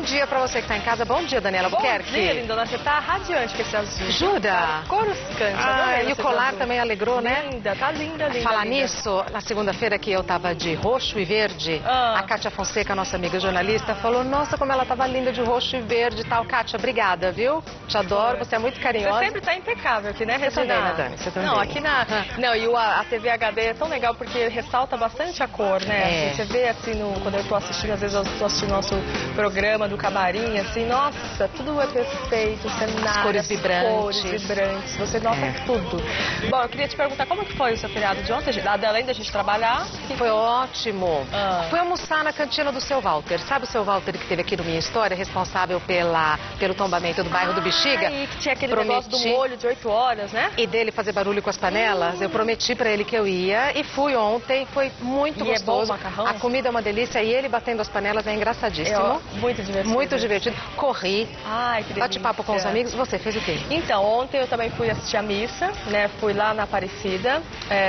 dia pra você que tá em casa. Bom dia, Daniela Albuquerque. Bom dia, lindona. Você tá radiante com esse azul. Jura? Coruscante. E o colar também alegrou, né? Linda, tá linda, linda. Falar linda. nisso, na segunda-feira que eu tava de roxo e verde, a Kátia Fonseca, nossa amiga jornalista, falou, nossa, como ela tava linda de roxo e verde e tal. Kátia, obrigada, viu? Te adoro, você é muito carinhosa. Você sempre tá impecável aqui, né, Regina? Você também, né, Dani? Você também. Não, aqui Não, e a TV HD é tão legal porque ressalta bastante a cor, né? Assim, você vê, assim, quando eu tô assistindo, às vezes eu tô assistindo nosso programa do Camarim, assim, nossa, tudo é perfeito, cenário, as cores vibrantes. Você nota tudo. Bom, eu queria te perguntar, como que foi o seu feriado de ontem? Além da gente trabalhar... Foi ótimo. Fui almoçar na cantina do seu Walter. Sabe o seu Walter que teve aqui no Minha História, responsável pelo tombamento do bairro do Bexiga? E que tinha aquele negócio do molho de 8 horas, né? E dele fazer barulho com as panelas. Eu prometi pra ele que eu ia e fui ontem. Foi muito gostoso. É bom o macarrão? A comida é uma delícia e ele batendo as panelas é engraçadíssimo. Muito divertido. Muito divertido. Corri. Ai, que delícia. Bate-papo com os amigos. Você fez o quê? Então, ontem eu também fui assistir a missa, né? Fui lá na Aparecida.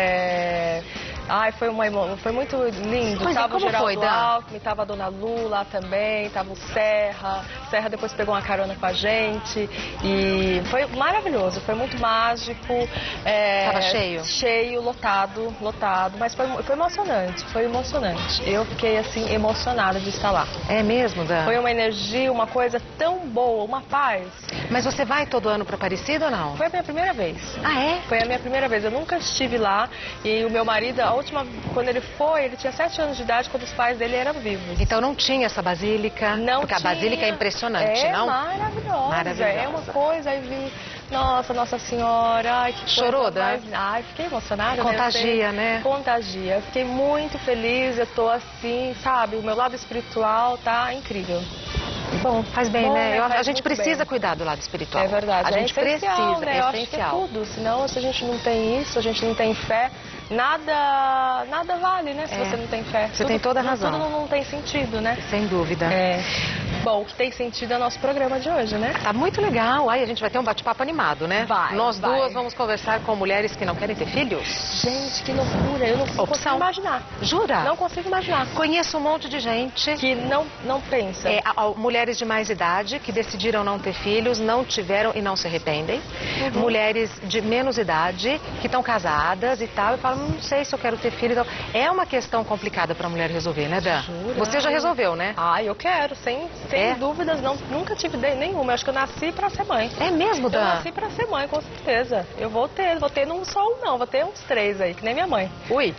Ai, foi muito lindo. Pois tava como o Geraldo foi, Dan? Alckmin, tava a Dona Lu lá também, tava o Serra. Serra depois pegou uma carona com a gente. E foi maravilhoso, foi muito mágico. Tava cheio? Cheio, lotado. Mas foi emocionante, foi emocionante. Eu fiquei, assim, emocionada de estar lá. É mesmo, Dan? Foi uma energia, uma coisa tão boa, uma paz. Mas você vai todo ano pra Aparecida ou não? Foi a minha primeira vez. Ah, é? Foi a minha primeira vez. Eu nunca estive lá. E o meu marido, quando ele foi, ele tinha 7 anos de idade quando os pais dele eram vivos. Então não tinha essa basílica? Não porque tinha. A basílica é impressionante, não? Maravilhosa. É uma coisa, aí vi, Nossa Senhora, ai, que chorou, mais... Ai, fiquei emocionada. Contagia, né? Contagia. Eu fiquei muito feliz, eu tô assim, sabe, o meu lado espiritual tá incrível. Bom, faz bem, né? Faz a gente precisa bem. cuidar do lado espiritual. É verdade. A gente precisa, né? é Eu acho que é essencial. tudo. Senão, se a gente não tem isso, a gente não tem fé, nada vale, né? Se você não tem fé. Você tem toda a razão. Tudo não tem sentido, né? Sem dúvida. Bom, o que tem sentido é o nosso programa de hoje, né? Tá muito legal. Aí a gente vai ter um bate-papo animado, né? Nós duas vamos conversar com mulheres que não querem ter filhos. Gente, que loucura. Eu não consigo imaginar. Jura? Não consigo imaginar. Conheço um monte de gente que não pensa. Mulheres de mais idade que decidiram não ter filhos, não tiveram e não se arrependem. Mulheres de menos idade que estão casadas e tal e falam, não sei se eu quero ter filho. Então, é uma questão complicada pra mulher resolver, né, Dan? Jura? Você já resolveu, né? Eu quero, sem dúvidas, nunca tive nenhuma. Eu acho que eu nasci pra ser mãe. É mesmo, Dan? Eu nasci pra ser mãe, com certeza. Eu vou ter não só um não, vou ter uns 3 aí, que nem minha mãe. Ui!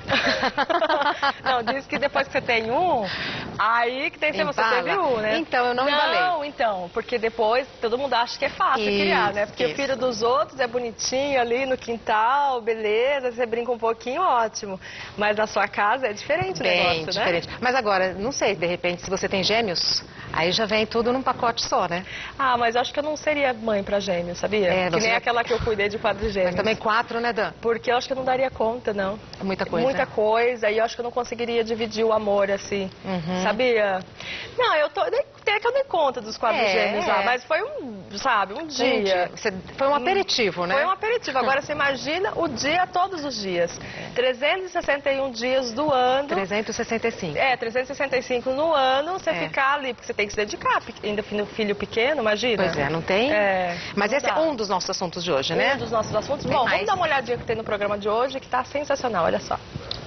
Não, diz que depois que você tem um, aí que tem que ser você teve um, né? Então, eu não embalei. Não, então, porque depois todo mundo acha que é fácil criar, né? Porque o filho dos outros é bonitinho ali no quintal, beleza, você brinca um pouquinho, ótimo. Mas na sua casa é diferente o negócio, né? Diferente. Mas agora, não sei, de repente, se você tem gêmeos, aí já vem tudo num pacote só, né? Mas eu acho que eu não seria mãe pra gêmeos, sabia? Que nem aquela que eu cuidei de quadrigêmeos. Mas também 4, né, Dan? Porque eu acho que eu não daria conta, não. É muita coisa. Muita coisa, e eu acho que eu não conseguiria dividir o amor, assim, sabia? Não, tem que eu dei conta dos quadrigêmeos lá, mas foi um dia. Foi um aperitivo, né? Foi um aperitivo. Agora você imagina o dia todos os dias. 361 dias do ano. 365. 365 no ano, você ficar ali, porque você tem que se dedicar, ainda filho pequeno, imagina. Pois é, não tem? Mas esse é um dos nossos assuntos de hoje, né? Um dos nossos assuntos. Bom, vamos dar uma olhadinha que tem no programa de hoje, que tá sensacional, olha só.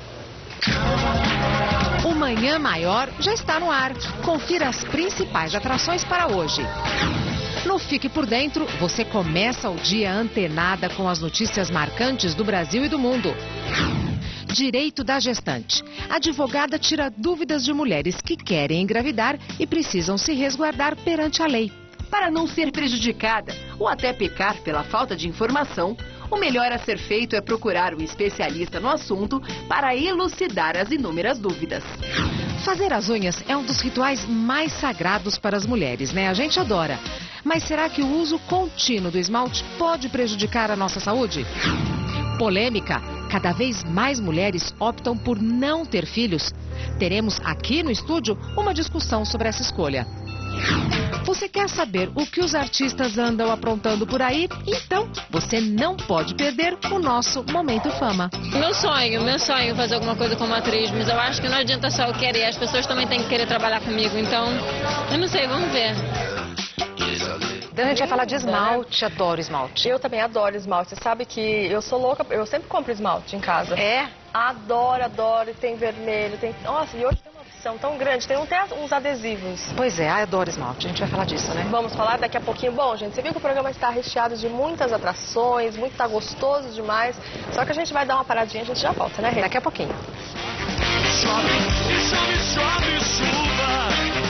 O Manhã Maior já está no ar. Confira as principais atrações para hoje. No Fique por Dentro, você começa o dia antenada com as notícias marcantes do Brasil e do mundo. Direito da gestante. A advogada tira dúvidas de mulheres que querem engravidar e precisam se resguardar perante a lei. Para não ser prejudicada ou até pecar pela falta de informação, o melhor a ser feito é procurar um especialista no assunto para elucidar as inúmeras dúvidas. Fazer as unhas é um dos rituais mais sagrados para as mulheres, né? A gente adora. Mas será que o uso contínuo do esmalte pode prejudicar a nossa saúde? Polêmica. Cada vez mais mulheres optam por não ter filhos. Teremos aqui no estúdio uma discussão sobre essa escolha. Você quer saber o que os artistas andam aprontando por aí? Então, você não pode perder o nosso Momento Fama. Meu sonho é fazer alguma coisa como atriz, mas eu acho que não adianta só eu querer, as pessoas também têm que querer trabalhar comigo, então, eu não sei, vamos ver. Então a gente vai falar de esmalte, adoro esmalte. Eu também adoro esmalte, você sabe que eu sou louca, eu sempre compro esmalte em casa. É? Adoro, adoro, tem vermelho, tem... Nossa, e hoje tem uma opção tão grande, tem até uns adesivos. Pois é, adoro esmalte, a gente vai falar disso, né? Vamos falar daqui a pouquinho. Bom, gente, você viu que o programa está recheado de muitas atrações, muito tá gostoso demais. Só que a gente vai dar uma paradinha, a gente já volta, né, Rê? Daqui a pouquinho. Chove, chove, chove, chuva.